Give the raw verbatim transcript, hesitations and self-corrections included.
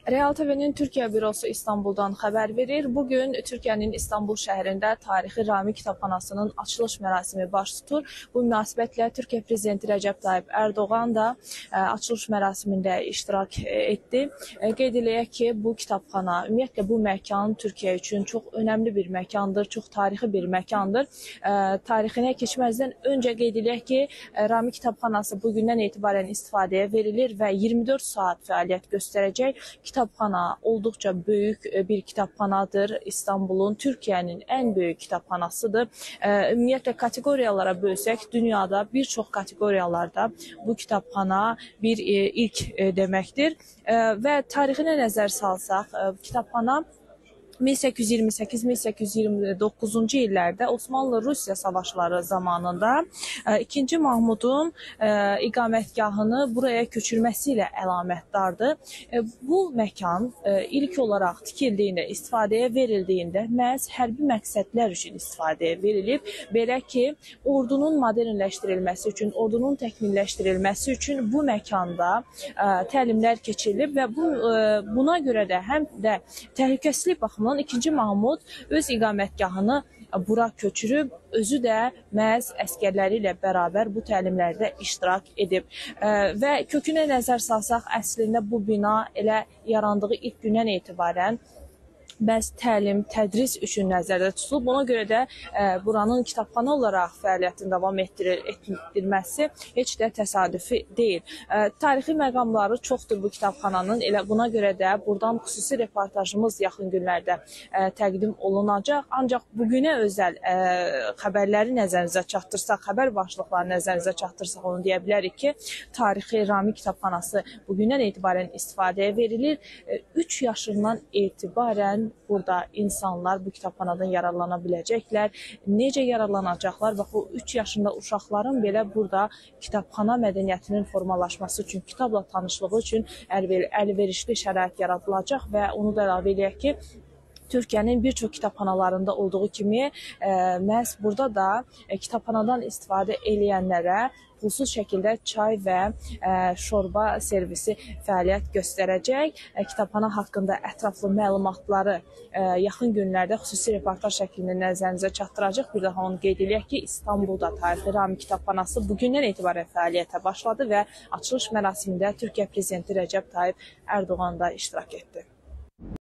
Real T V'nin Türkiye bürosu İstanbul'dan xəbər verir. Bugün Türkiye'nin İstanbul şəhərində tarixi Rami Kitabxanasının açılış mərasimi baş tutur. Bu münasibətlə Türkiye Prezidenti Recep Tayyip Erdoğan da açılış mərasimində iştirak etdi. Qeyd eləyək ki, bu kitabxana, ümumiyyətlə bu məkan Türkiye üçün çox önəmli bir məkandır, çox tarixi bir məkandır. Tarixinə keçməzdən öncə qeyd eləyək ki, Rami Kitabxanası bugündən etibarən istifadəyə verilir və iyirmi dörd saat fəaliyyət göstərəcək. Kitabxana olduqca böyük bir kitabxanadır. İstanbul'un, Türkiye'nin en büyük kitabxanasıdır. Ümumiyyətlə kateqoriyalara bölsək, dünyada bir çox kateqoriyalarda bu kitabxana bir ilk deməkdir. Və tarixinə nəzər salsaq, kitabxana min səkkiz yüz iyirmi səkkiz min səkkiz yüz iyirmi doqquzuncu illərdə Osmanlı-Rusiya savaşları zamanında ikinci Mahmudun iqamətgahını buraya köçürməsi ilə əlamətdardır. Bu məkan ilk olaraq tikildiyində, istifadəyə verildiyində məhz hərbi məqsədlər üçün istifadəyə verilib. Belə ki, ordunun modernləşdirilməsi üçün, ordunun təkmilləşdirilməsi üçün bu məkanda təlimlər keçirilib və bu, buna görə də həm də təhlükəsizlik baxımından ikinci Mahmud öz iqamətgahını bura köçürüb, özü də məhz əskərləri ilə bərabər bu təlimlərdə iştirak edib. Və kökünə nəzər salsaq, əslində bu bina elə yarandığı ilk gündən etibarən bəs təlim, tədris üçün nəzərdə tutulub. Ona görə də e, buranın kitabxana olaraq fəaliyyətini davam etdirir, etdirməsi heç də təsadüfi deyil. E, tarixi məqamları çoxdur bu kitabxananın. Elə buna görə də buradan xüsusi reportajımız yaxın günlərdə e, təqdim olunacaq. Ancaq bugünə özəl e, xəbərləri nəzərinizə çatdırsaq, xəbər başlıqları nəzərinizə çatdırsaq onu deyə bilərik ki, tarixi Rami Kitabxanası bugündən etibarən istifadəyə verilir. E, üç yaşından etibarən burada insanlar bu kitabxanadan yararlana biləcəklər. Necə yararlanacaqlar? Bax, o üç yaşında uşaqların belə burada kitabxana mədəniyyətinin formalaşması üçün, kitabla tanışlığı üçün əlverişli şərait yaradılacaq və onu da əlavə eləyək ki, Türkiye'nin birçok kitabxanalarında olduğu kimi e, məhz burada da e, kitabxanadan istifadə eləyənlərə pulsuz şəkildə çay və e, şorba servisi fəaliyyət göstərəcək. E, kitabxana haqqında ətraflı məlumatları e, yaxın günlərdə xüsusi reportaj şəklində nəzərinizə çatdıracaq. Bir daha onu qeyd eləyək ki, İstanbul'da tarixi Rami Kitabxanası bugündən etibarən fəaliyyətə başladı və açılış mərasimində Türkiye Prezidenti Recep Tayyip Erdoğan da iştirak etdi.